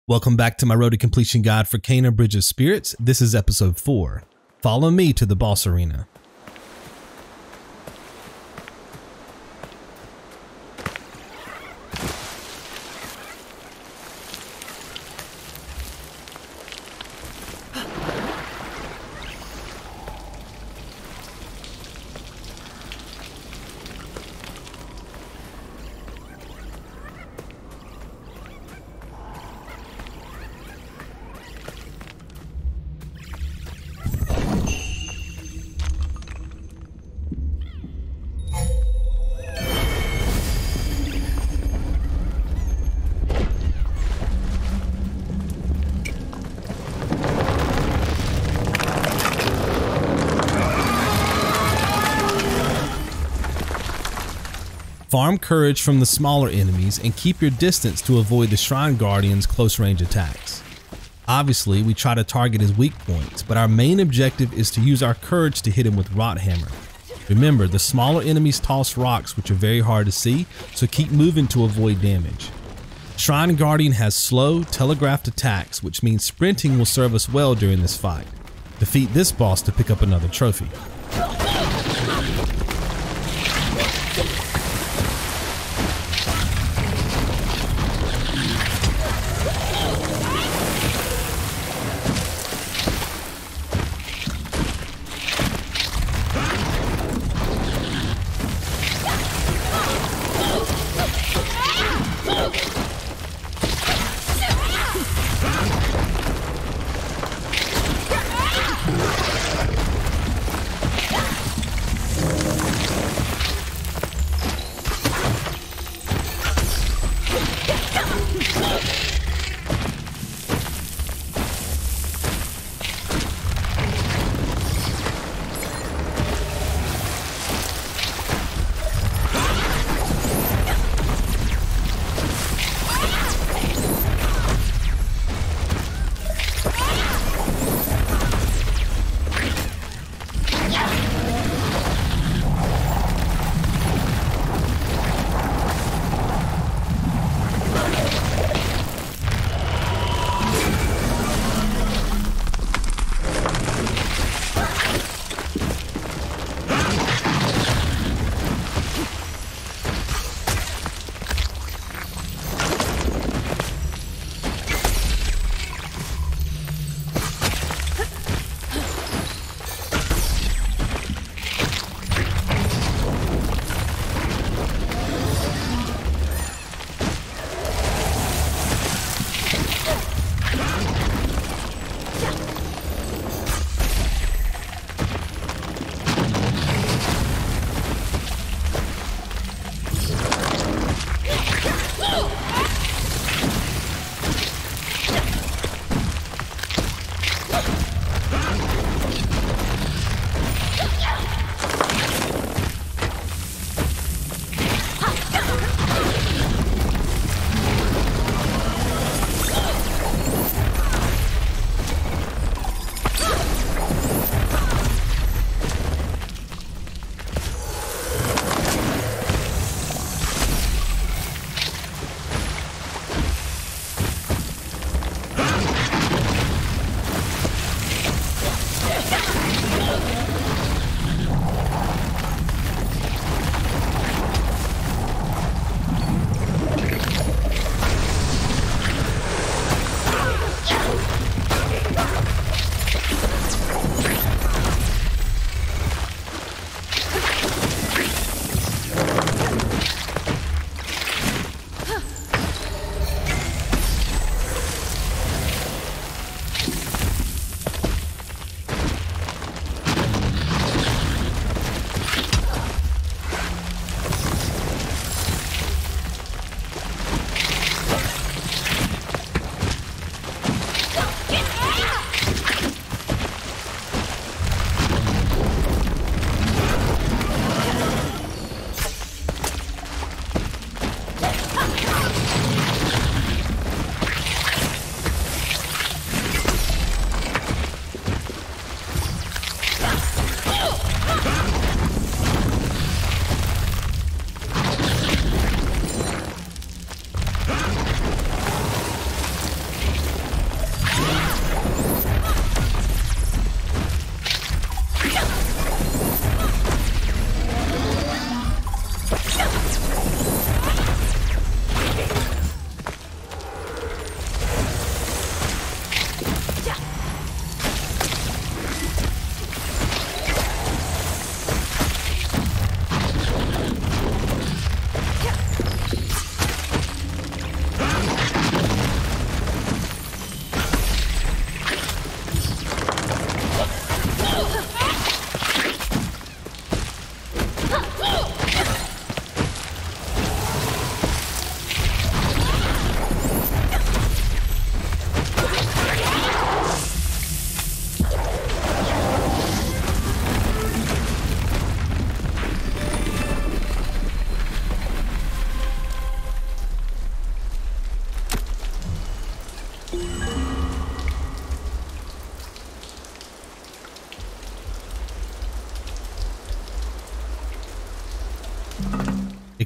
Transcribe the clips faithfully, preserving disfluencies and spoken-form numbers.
Welcome back to my Road to Completion guide for Kena Bridge of Spirits. This is episode four. Follow me to the boss arena. Farm courage from the smaller enemies and keep your distance to avoid the Shrine Guardian's close range attacks. Obviously, we try to target his weak points, but our main objective is to use our courage to hit him with Rot Hammer. Remember, the smaller enemies toss rocks which are very hard to see, so keep moving to avoid damage. Shrine Guardian has slow, telegraphed attacks, which means sprinting will serve us well during this fight. Defeat this boss to pick up another trophy.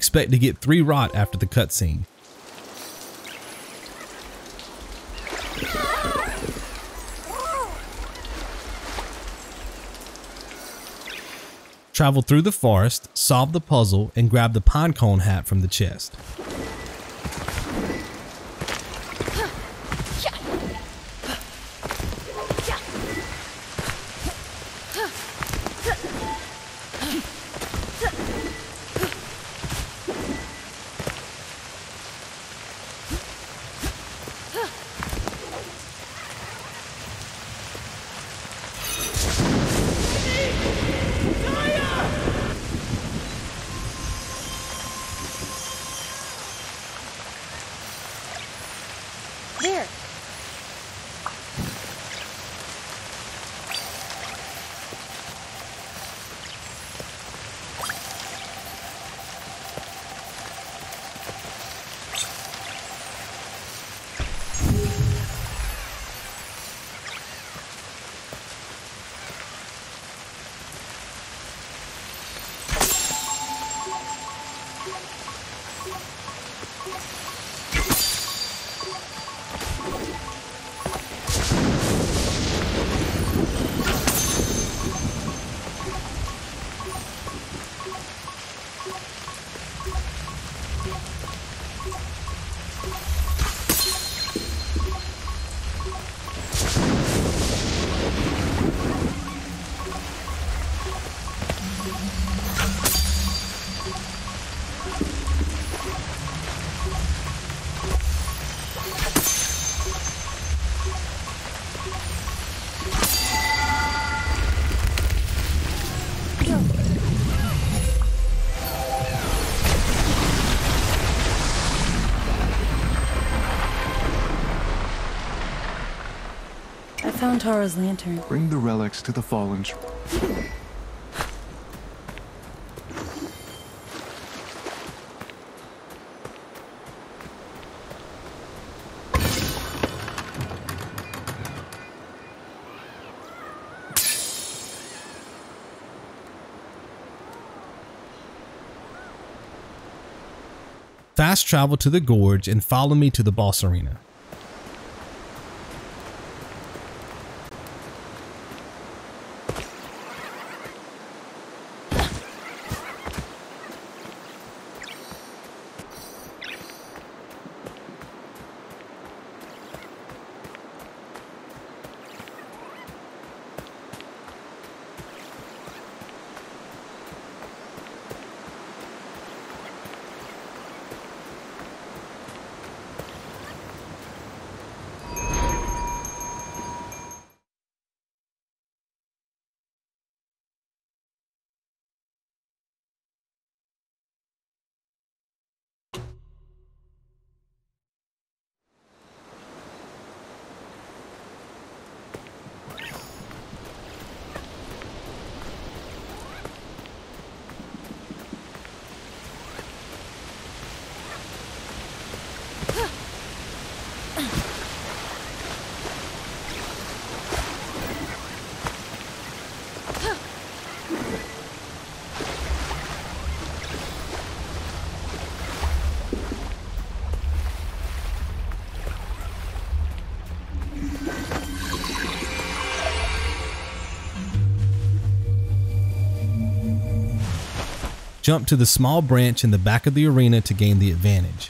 Expect to get three rot after the cutscene. Travel through the forest, solve the puzzle, and grab the pinecone hat from the chest. There. I found Tara's lantern. Bring the relics to the fallen. Tr Fast travel to the gorge and follow me to the boss arena. Jump to the small branch in the back of the arena to gain the advantage.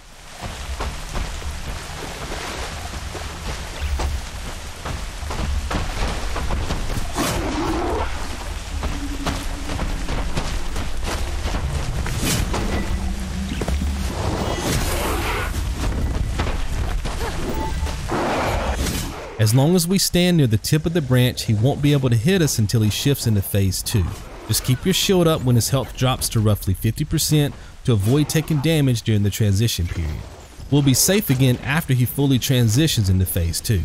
As long as we stand near the tip of the branch, he won't be able to hit us until he shifts into phase two. Just keep your shield up when his health drops to roughly fifty percent to avoid taking damage during the transition period. We'll be safe again after he fully transitions into phase two.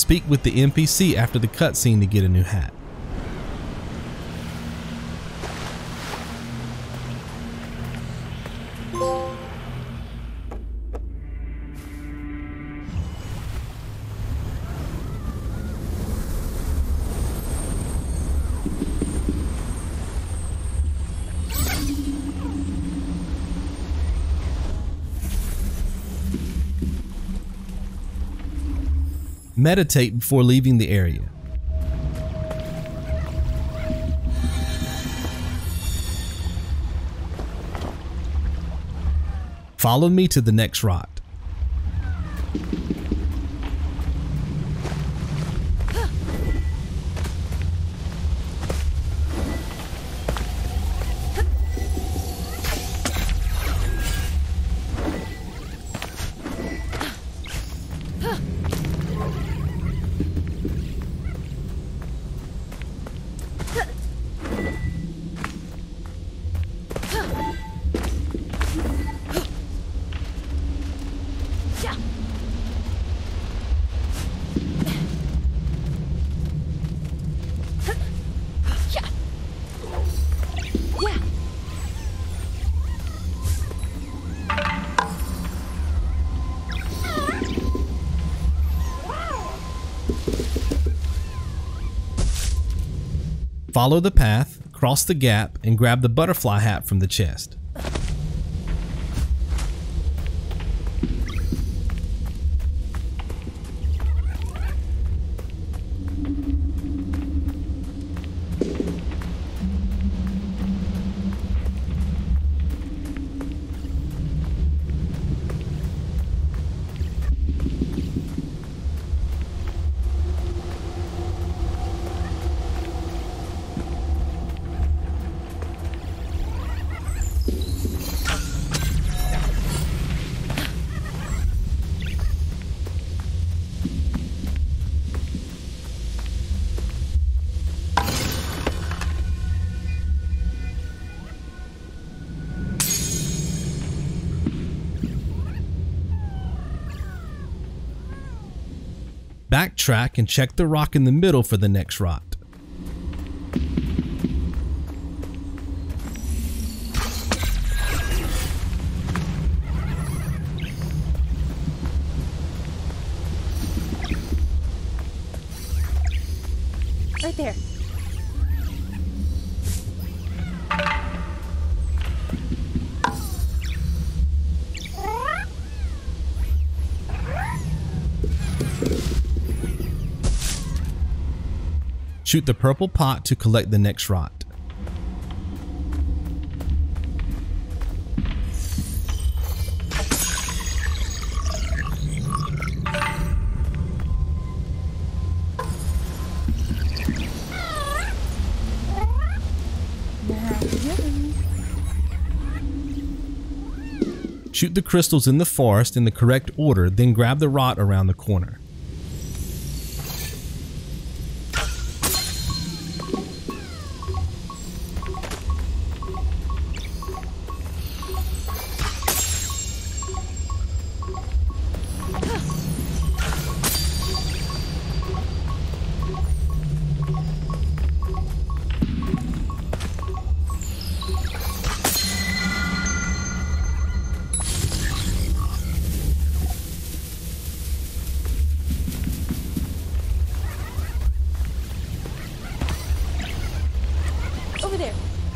speak with the N P C after the cutscene to get a new hat. Meditate before leaving the area. Follow me to the next rot. Follow the path, cross the gap, and grab the butterfly hat from the chest. Backtrack and check the rock in the middle for the next rot. Right there. Shoot the purple pot to collect the next rot. Shoot the crystals in the forest in the correct order, then grab the rot around the corner. Over there.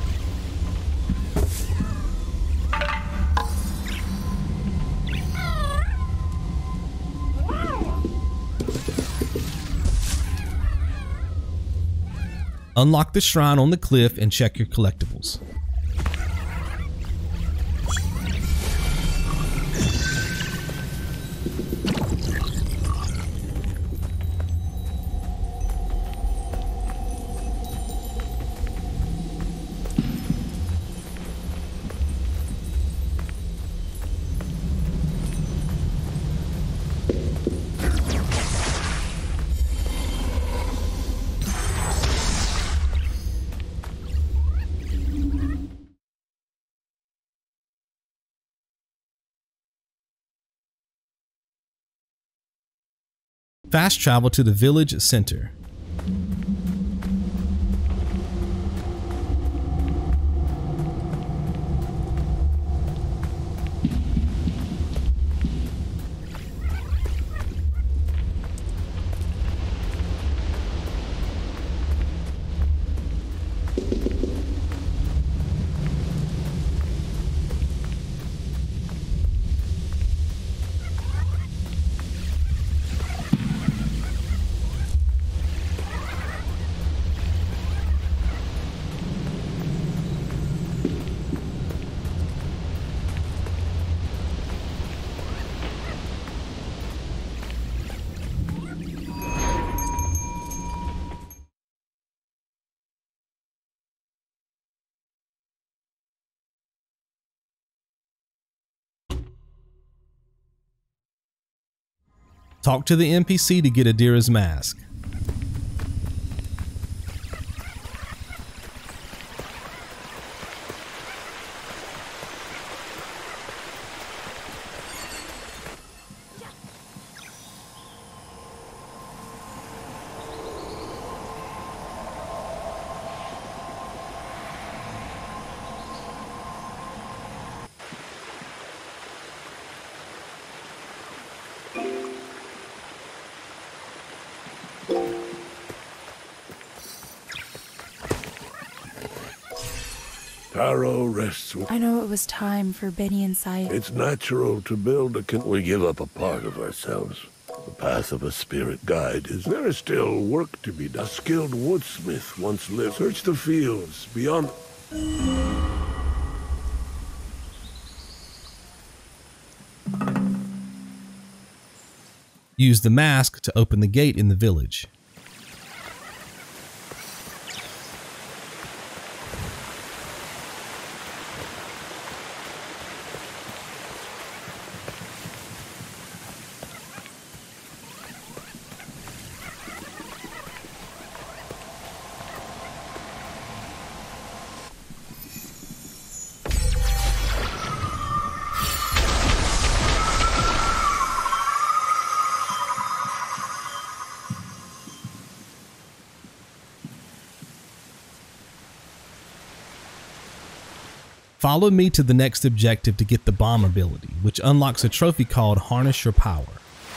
Unlock the shrine on the cliff and check your collectibles. Fast travel to the village center. Talk to the N P C to get Adira's mask. Taro rests. I know it was time for Benny and Sai. It's natural to build a con- We give up a part of ourselves. The path of a spirit guide is there is still work to be done. A skilled woodsmith once lived. Search the fields beyond. Use the mask to open the gate in the village. Follow me to the next objective to get the bomb ability, which unlocks a trophy called Harness Your Power.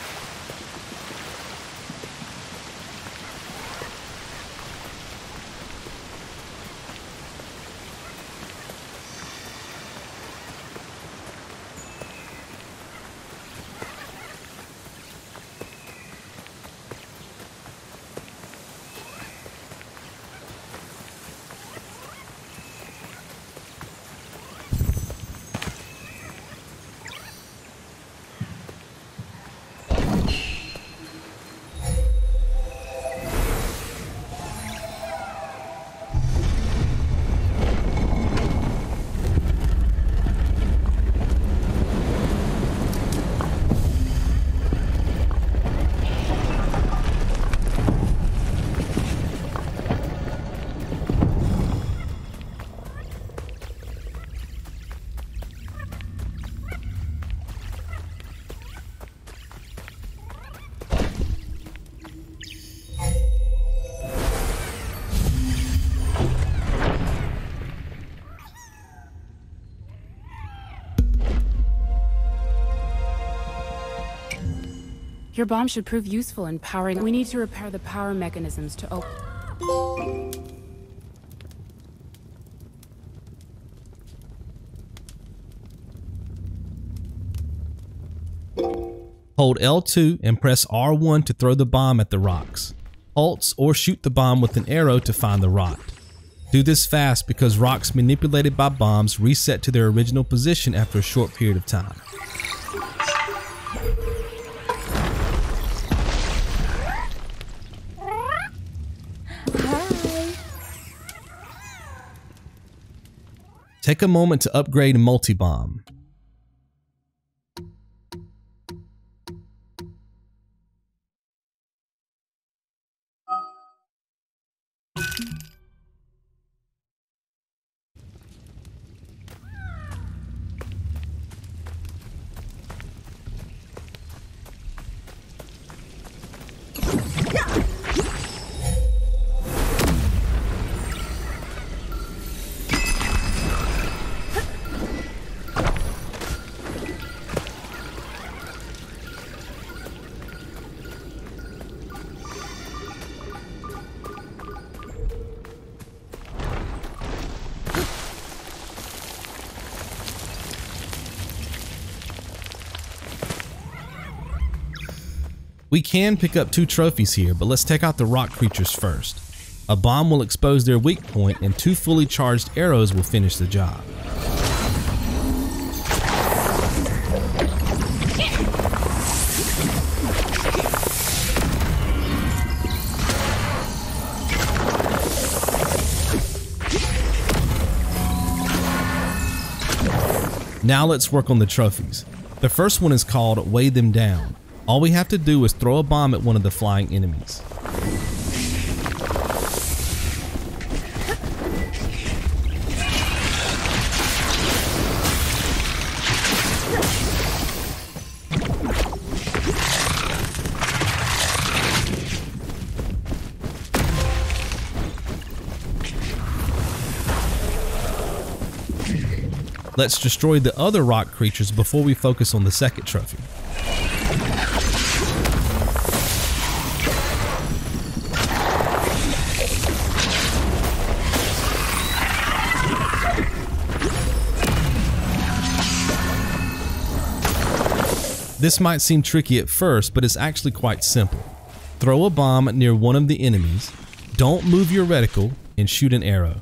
Your bomb should prove useful in powering. We need to repair the power mechanisms to open. Hold L two and press R one to throw the bomb at the rocks. Ults or shoot the bomb with an arrow to find the rot. Do this fast because rocks manipulated by bombs reset to their original position after a short period of time. Take a moment to upgrade multi-bomb. We can pick up two trophies here, but let's take out the rock creatures first. A bomb will expose their weak point and two fully charged arrows will finish the job. Now let's work on the trophies. The first one is called Weigh Them Down. All we have to do is throw a bomb at one of the flying enemies. Let's destroy the other rock creatures before we focus on the second trophy. This might seem tricky at first, but it's actually quite simple. Throw a bomb near one of the enemies, don't move your reticle, and shoot an arrow.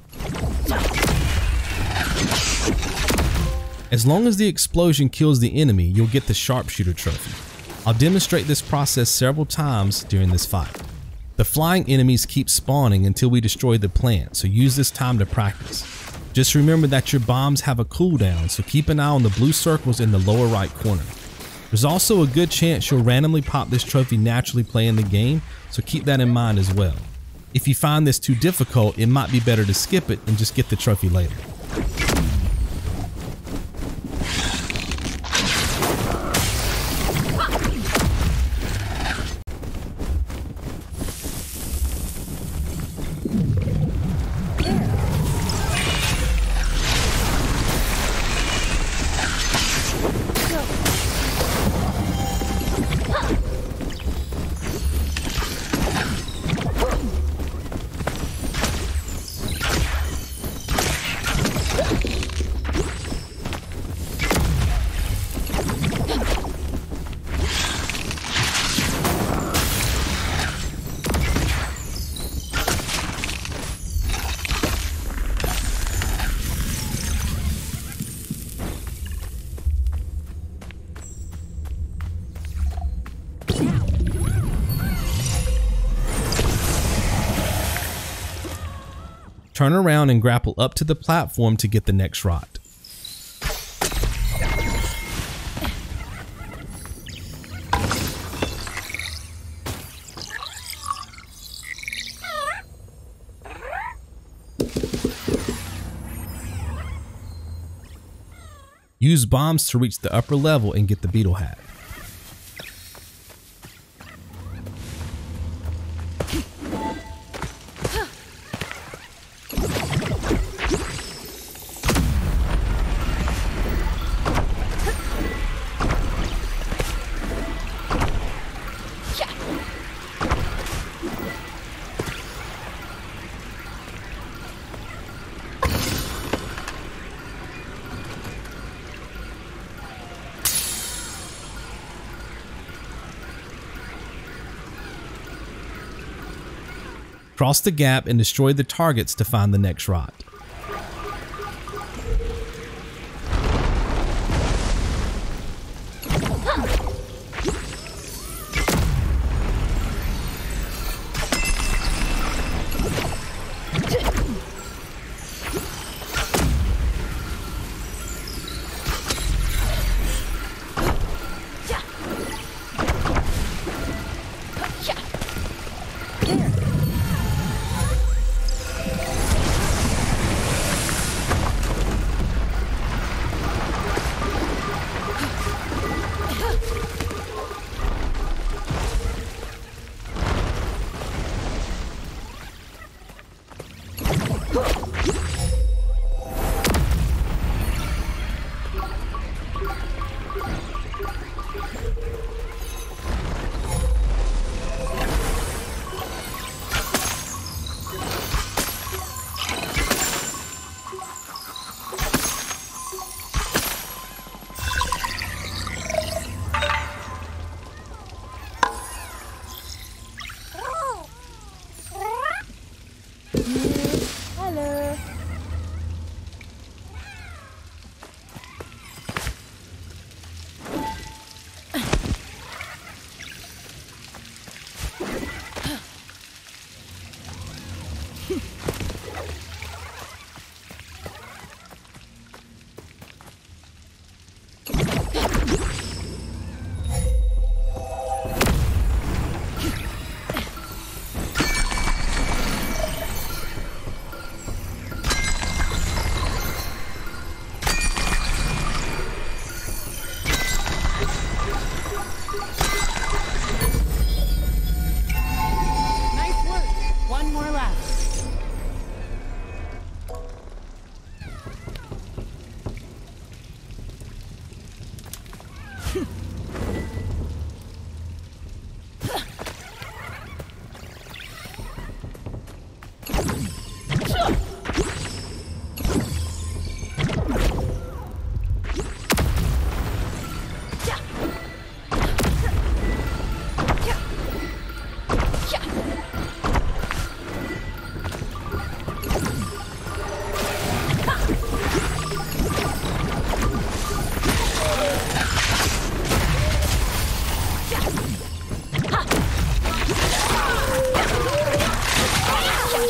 As long as the explosion kills the enemy, you'll get the sharpshooter trophy. I'll demonstrate this process several times during this fight. The flying enemies keep spawning until we destroy the plant, so use this time to practice. Just remember that your bombs have a cooldown, so keep an eye on the blue circles in the lower right corner. There's also a good chance you'll randomly pop this trophy naturally playing the game, so keep that in mind as well. If you find this too difficult, it might be better to skip it and just get the trophy later. Turn around and grapple up to the platform to get the next rot. Use bombs to reach the upper level and get the beetle hat. Cross the gap and destroy the targets to find the next rot.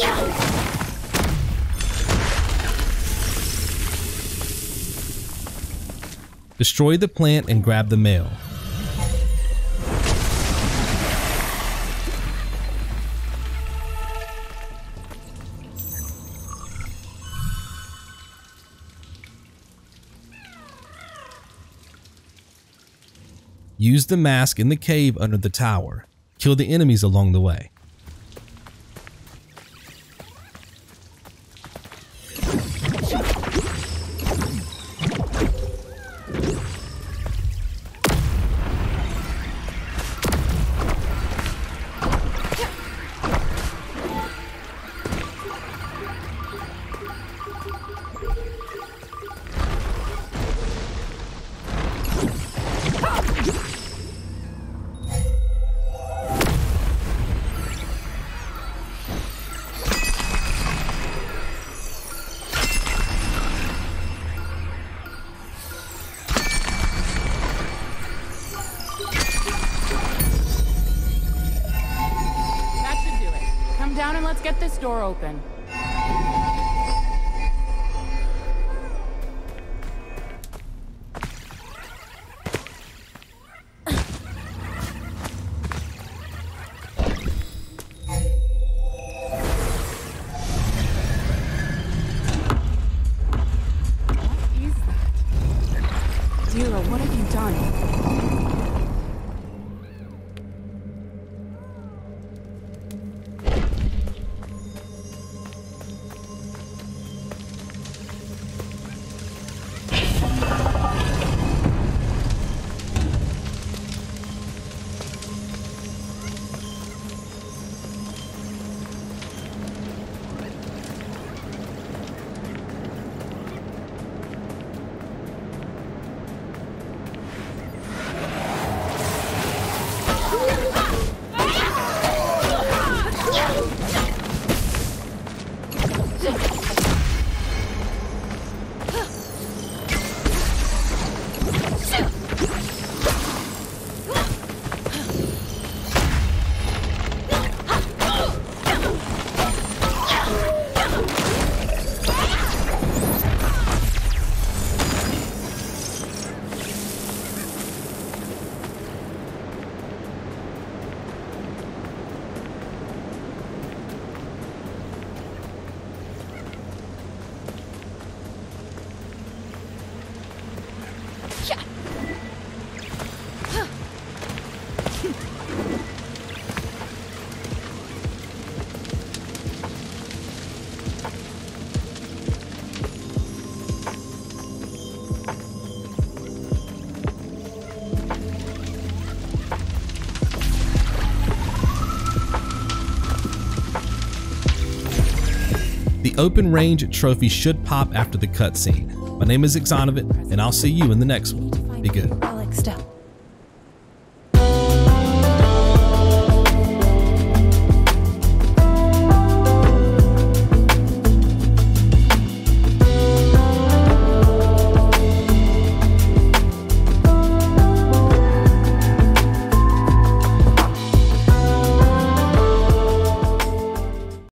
Destroy the plant and grab the mail. Use the mask in the cave under the tower. Kill the enemies along the way. Down and let's get this door open. What is that? Dira, what have you done? The open range trophy should pop after the cutscene. My name is Xonovid, and I'll see you in the next one. Be good. Relic step.